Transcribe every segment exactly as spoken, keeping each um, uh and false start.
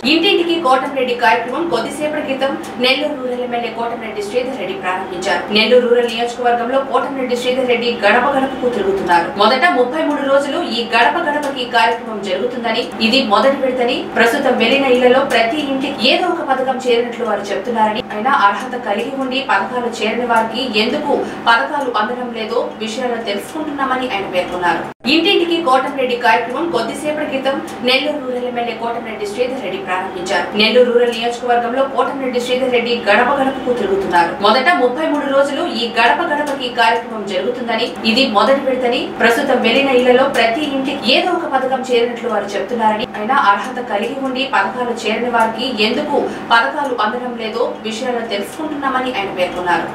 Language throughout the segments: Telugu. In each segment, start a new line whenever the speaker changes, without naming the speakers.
ఇంటింటికి కోటంరెడ్డి కార్యక్రమం కొద్దిసేపటి క్రితం నెల్లూరు రూరల్ ఎమ్మెల్యే కోటంరెడ్డి శ్రీధర్ రెడ్డి ప్రారంభించారు. నెల్లూరు రూరల్ నియోజకవర్గంలో కోటంరెడ్డి శ్రీధర్ రెడ్డి గడప గడపకు తిరుగుతున్నారు. మొదట ముప్పై మూడు రోజులు ఈ గడప గడపకి కార్యక్రమం జరుగుతుందని, ఇది మొదటి విడతని, ప్రస్తుతం వెళ్లిన ఇళ్లలో ప్రతి ఇంటికి ఏదో ఒక పథకం చేరినట్లు వారు చెప్తున్నారని, అయినా అర్హత కలిగి ఉండి పథకాలు చేరని వారికి ఎందుకు పథకాలు అందడం లేదో విషయాలు తెలుసుకుంటున్నామని ఆయన పేర్కొన్నారు. ఇంటింటికి కోటంరెడ్డి కార్యక్రమం కొద్దిసేపటి క్రితం నెల్లూరు రూరల్ ఎమ్మెల్యే కోటంరెడ్డి శ్రీధర్ రెడ్డి ప్రారంభించారు. నెల్లూరు రూరల్ నియోజకవర్గంలో కోటంరెడ్డి శ్రీధర్ రెడ్డి గడప గడపకు తిరుగుతున్నారు. మొదట ముప్పై మూడు రోజులు ఈ గడప గడపకి కార్యక్రమం జరుగుతుందని, ఇది మొదటి విడతని, ప్రస్తుతం వెళ్లిన ఇళ్లలో ప్రతి ఇంటికి ఏదో ఒక పథకం చేరినట్లు వారు చెప్తున్నారని, అయినా అర్హత కలిగి ఉండి పథకాలు చేరని వారికి ఎందుకు పథకాలు అందడం లేదో విషయాలు తెలుసుకుంటున్నామని ఆయన పేర్కొన్నారు.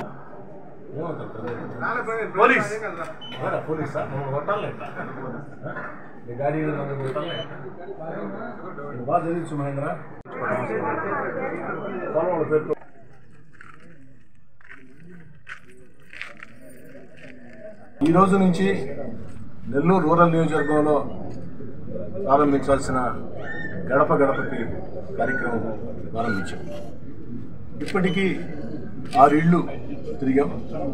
ఈ రోజు నుంచి నెల్లూరు రూరల్ నియోజకవర్గంలో ప్రారంభించాల్సిన గడప గడపకి కార్యక్రమం ప్రారంభించాం. ఇప్పటికీ ఆరు ఇళ్ళు తిరిగాం.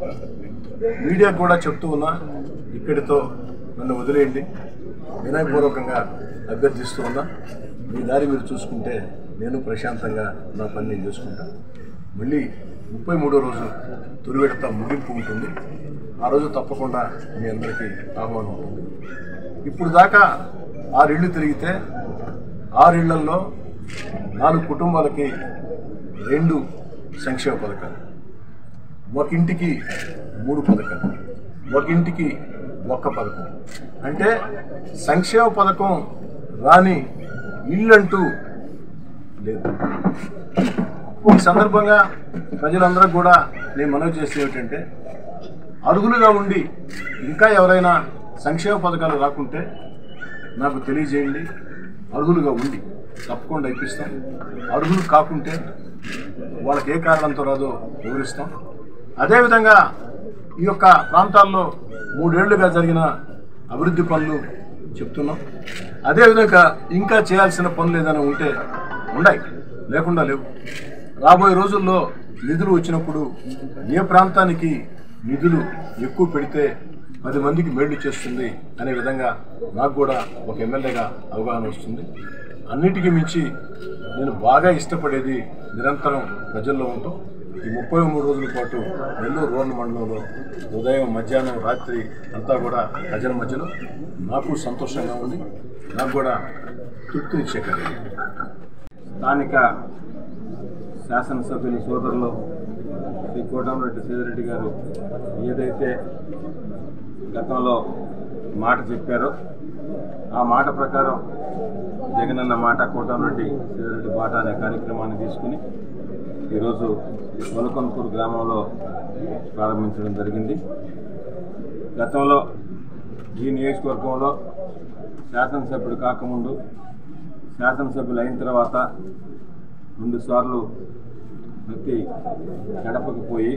మీడియా కూడా చెప్తూ ఉన్నా, ఇక్కడితో నన్ను వదిలేయండి, వినయపూర్వకంగా అభ్యర్థిస్తూ ఉన్నా. మీ దారి మీరు చూసుకుంటే నేను ప్రశాంతంగా నా పని నేను చూసుకుంటాను. మళ్ళీ ముప్పై మూడో రోజు తొలి విడత ముగింపు ఉంటుంది. ఆ రోజు తప్పకుండా మీ అందరికీ ఆహ్వానం ఉంటుంది. ఇప్పుడు దాకా ఆరిళ్ళు తిరిగితే ఆరిళ్లలో నాలుగు కుటుంబాలకి రెండు సంక్షేమ పథకాలు, ఒక ఇంటికి మూడు పథకాలు, ఒక ఇంటికి ఒక్క పథకం. అంటే సంక్షేమ పథకం రాని ఇల్లంటూ లేదు. ఈ సందర్భంగా ప్రజలందరూ కూడా నేను మనవి చేసేది ఏమిటంటే, అర్హులుగా ఉండి ఇంకా ఎవరైనా సంక్షేమ పథకాలు రాకుంటే నాకు తెలియజేయండి. అర్హులుగా ఉండి తప్పకుండా ఇప్పిస్తాం. అర్హులు కాకుంటే వాళ్ళకి ఏ కారణంతో రాదో వివరిస్తాం. అదేవిధంగా ఈ యొక్క ప్రాంతాల్లో మూడేళ్లుగా జరిగిన అభివృద్ధి పనులు చెప్తున్నాం. అదేవిధంగా ఇంకా చేయాల్సిన పనులు ఏదైనా ఉంటే ఉన్నాయి, లేకుండా లేవు. రాబోయే రోజుల్లో నిధులు వచ్చినప్పుడు ఏ ప్రాంతానికి నిధులు ఎక్కువ పెడితే పది మందికి మేళ్లు చేస్తుంది అనే విధంగా నాకు కూడా ఒక ఎమ్మెల్యేగా అవగాహన వస్తుంది. అన్నిటికీ మించి నేను బాగా ఇష్టపడేది నిరంతరం ప్రజల్లో ఉంటూ ఈ ముప్పై మూడు రోజుల పాటు నెల్లూరు రూరల్ మండలంలో ఉదయం మధ్యాహ్నం రాత్రి అంతా కూడా ప్రజల మధ్యలో నాకు సంతోషంగా ఉంది. నాకు కూడా తృప్తినిచ్చే కార్యం. స్థానిక శాసనసభ్యులు సోదరులు శ్రీ కోటంరెడ్డి శ్రీధర్ రెడ్డి గారు ఏదైతే గతంలో మాట చెప్పారో ఆ మాట ప్రకారం జగనన్న మాట కోటంరెడ్డి శ్రీధర్ రెడ్డి బాట అనే కార్యక్రమాన్ని తీసుకుని ఈరోజు మొలకొంపూర్ గ్రామంలో ప్రారంభించడం జరిగింది. గతంలో ఈ నియోజకవర్గంలో శాసనసభ్యుడు కాకముందు, శాసనసభ్యులు అయిన తర్వాత రెండు సార్లు ప్రతి గడపకు పోయి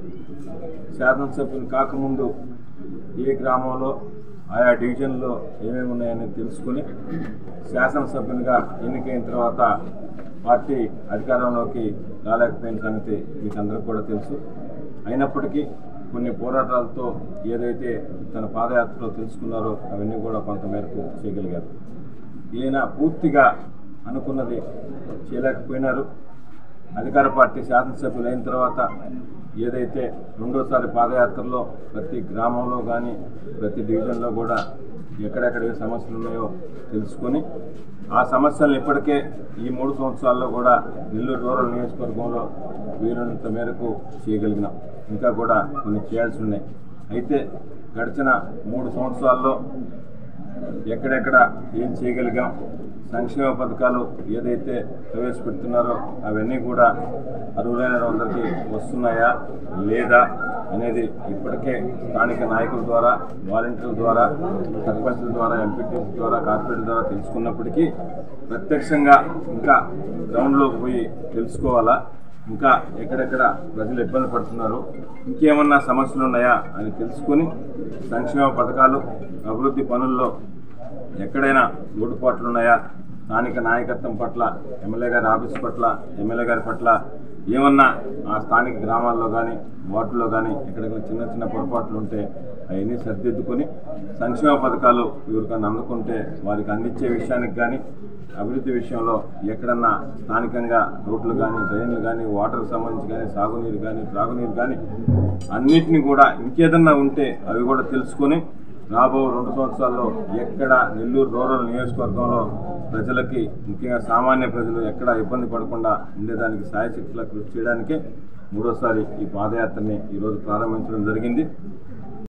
శాసనసభ్యులు కాకముందు ఏ గ్రామంలో ఆయా డివిజన్లో ఏమేమి ఉన్నాయని తెలుసుకుని శాసనసభ్యునిగా ఎన్నికైన తర్వాత పార్టీ అధికారంలోకి రాలేకపోయిన సంగతి మీకు అందరికీ కూడా తెలుసు. అయినప్పటికీ కొన్ని పోరాటాలతో ఏదైతే తన పాదయాత్రలో తెలుసుకున్నారో అవన్నీ కూడా కొంతమేరకు చేయగలిగారు. ఈయన పూర్తిగా అనుకున్నది చేయలేకపోయినారు. అధికార పార్టీ శాసనసభ్యులు అయిన తర్వాత ఏదైతే రెండోసారి పాదయాత్రలో ప్రతి గ్రామంలో కానీ ప్రతి డివిజన్లో కూడా ఎక్కడెక్కడ సమస్యలు ఉన్నాయో తెలుసుకొని ఆ సమస్యలను ఇప్పటికే ఈ మూడు సంవత్సరాల్లో కూడా నెల్లూరు రూరల్ నియోజకవర్గంలో వీలున్నంత మేరకు చేయగలిగినాం. ఇంకా కూడా కొన్ని చేయాల్సి ఉన్నాయి. అయితే గడిచిన మూడు సంవత్సరాల్లో ఎక్కడెక్కడ ఏం చేయగలిగాం, సంక్షేమ పథకాలు ఏదైతే ప్రవేశపెడుతున్నారో అవన్నీ కూడా అర్హులైన అందరికీ వస్తున్నాయా లేదా అనేది ఇప్పటికే స్థానిక నాయకుల ద్వారా, వాలంటీర్ల ద్వారా, సర్పంచుల ద్వారా, ఎంపీటీల ద్వారా, కార్పొరేటర్ ద్వారా తెలుసుకున్నప్పటికీ ప్రత్యక్షంగా ఇంకా గ్రౌండ్లోకి పోయి తెలుసుకోవాలా, ఇంకా ఎక్కడెక్కడ ప్రజలు ఇబ్బంది పడుతున్నారు, ఇంకేమన్నా సమస్యలు ఉన్నాయా అని తెలుసుకొని సంక్షేమ పథకాలు, అభివృద్ధి పనుల్లో ఎక్కడైనా లోటుపాట్లు ఉన్నాయా,
స్థానిక నాయకత్వం పట్ల, ఎమ్మెల్యే గారి ఆఫీస్ పట్ల, ఎమ్మెల్యే గారి పట్ల ఏమన్నా ఆ స్థానిక గ్రామాల్లో కానీ వార్డుల్లో కానీ ఎక్కడైనా చిన్న చిన్న పొరపాట్లు ఉంటే అవన్నీ సరిదిద్దుకొని సంక్షేమ పథకాలు ఎవరికన్నా అందుకుంటే వారికి అందించే విషయానికి కానీ, అభివృద్ధి విషయంలో ఎక్కడన్నా స్థానికంగా రోడ్లు కానీ, డ్రైన్లు కానీ, వాటర్కి సంబంధించి కానీ, సాగునీరు కానీ, త్రాగునీరు కానీ అన్నిటినీ కూడా ఇంకేదన్నా ఉంటే అవి కూడా తెలుసుకొని రాబో రెండు సంవత్సరాల్లో ఎక్కడ నెల్లూరు రూరల్ నియోజకవర్గంలో ప్రజలకి, ముఖ్యంగా సామాన్య ప్రజలు ఎక్కడ ఇబ్బంది పడకుండా ఉండేదానికి సాయశక్తులా కృషి చేయడానికే మూడోసారి ఈ పాదయాత్రని ఈరోజు ప్రారంభించడం జరిగింది.